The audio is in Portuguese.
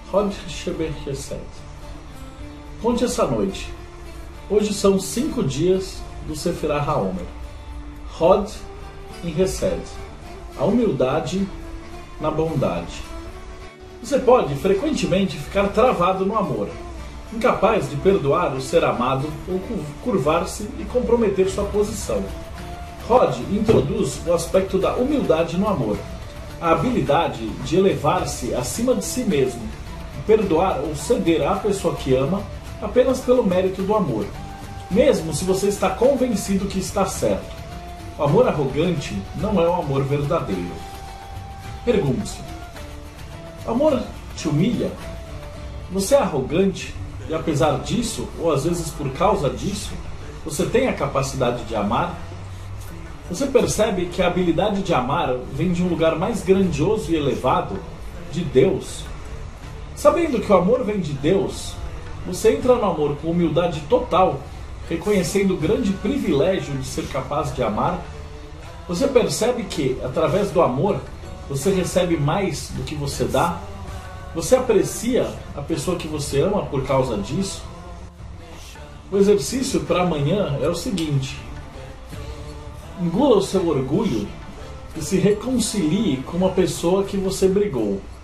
Hod Sheber Chesed. Conte essa noite. Hoje são 5 dias do Sefirah HaOmer. Hod em Chesed. A humildade na bondade. Você pode frequentemente ficar travado no amor, incapaz de perdoar o ser amado ou curvar-se e comprometer sua posição. Hod introduz o aspecto da humildade no amor, a habilidade de elevar-se acima de si mesmo, e perdoar ou ceder à pessoa que ama apenas pelo mérito do amor, mesmo se você está convencido que está certo. O amor arrogante não é o amor verdadeiro. Pergunte-se: o amor te humilha? Você é arrogante e, apesar disso, ou às vezes por causa disso, você tem a capacidade de amar? Você percebe que a habilidade de amar vem de um lugar mais grandioso e elevado, de Deus? Sabendo que o amor vem de Deus, você entra no amor com humildade total, reconhecendo o grande privilégio de ser capaz de amar. Você percebe que, através do amor, você recebe mais do que você dá? Você aprecia a pessoa que você ama por causa disso? O exercício para amanhã é o seguinte: engula o seu orgulho e se reconcilie com uma pessoa que você brigou.